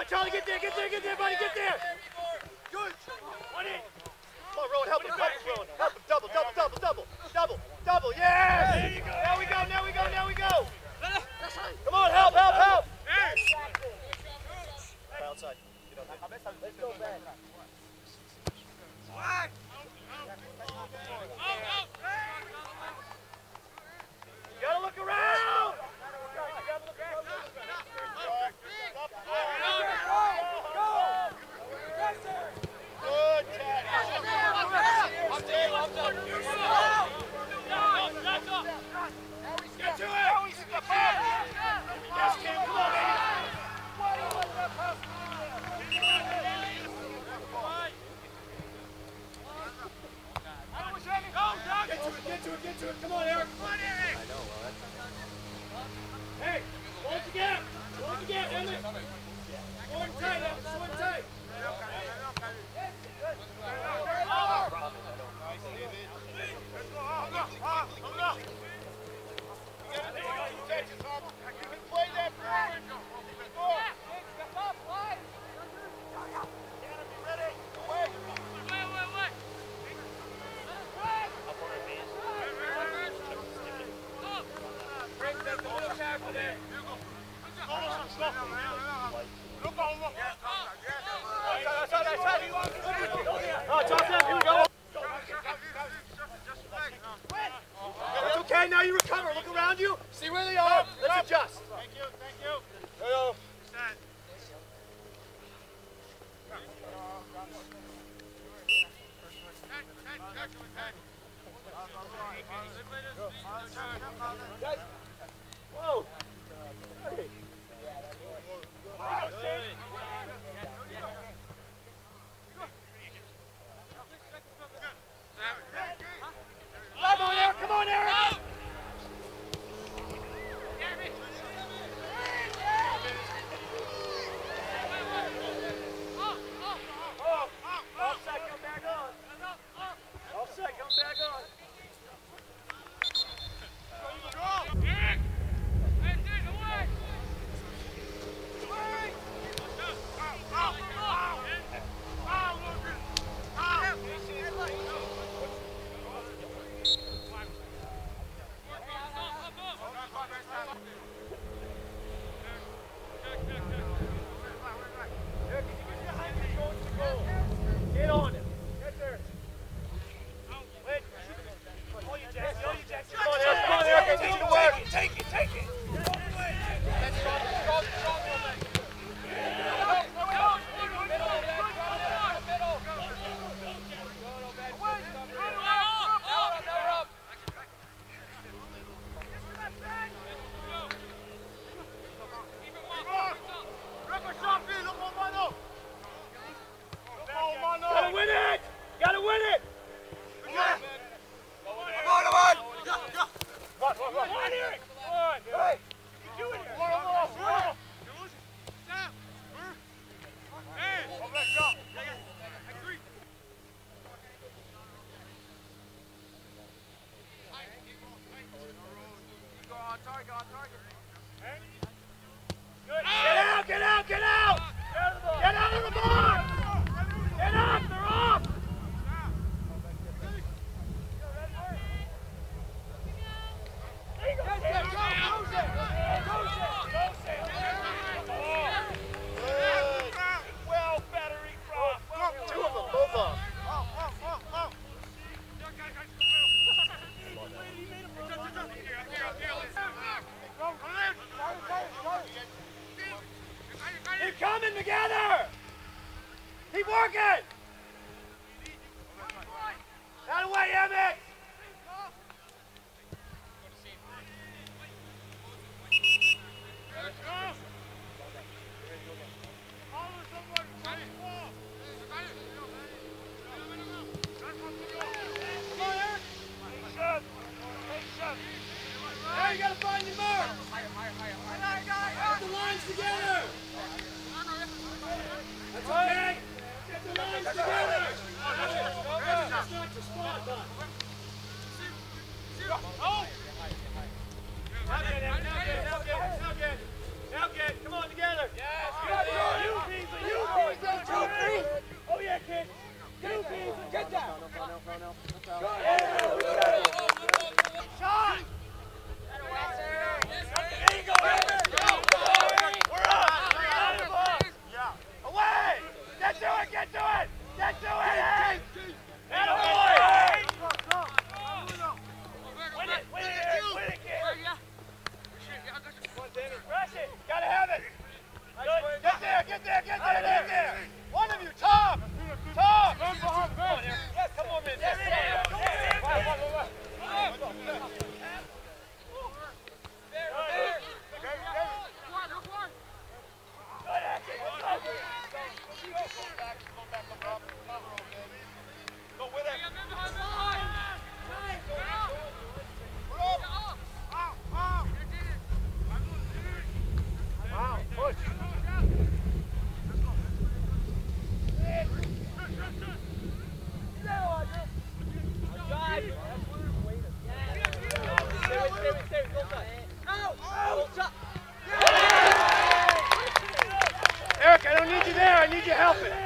Charlie, get there, buddy, get there. Good. Come on, Rowan, help him, Rowan. Help him, double, yes! There you go. Now we go. Come on, help. Outside. Let's go back. You gotta look around! Good catch. Get to it! Yes, Cam, come on, baby! Get to it, come on, Eric! I know, hey, hold the gap, Emmett! Swing tight, play that forward! That's okay, now you recover. Look around you. See where they are. Let's adjust. Thank you. Hello. Whoa. Hey. Come on, Eric! Offside, come back on. Get on it. Get there. Wait. All you Jacks. Come on, Eric. I need you to work. Take it. That's strong. Gotta win it! Come on, Eric! Hey! You do it! Get out! Get out of the box! Get up! They're off! Well, battery cross. Two of them, both off. Keep coming together! Keep working! Out of the way, Emmett! Now you gotta find your mark! Get the lines together! That's okay! Get the lines together! That's not your spot, bud. Now get! Come on, together! Yes! You it.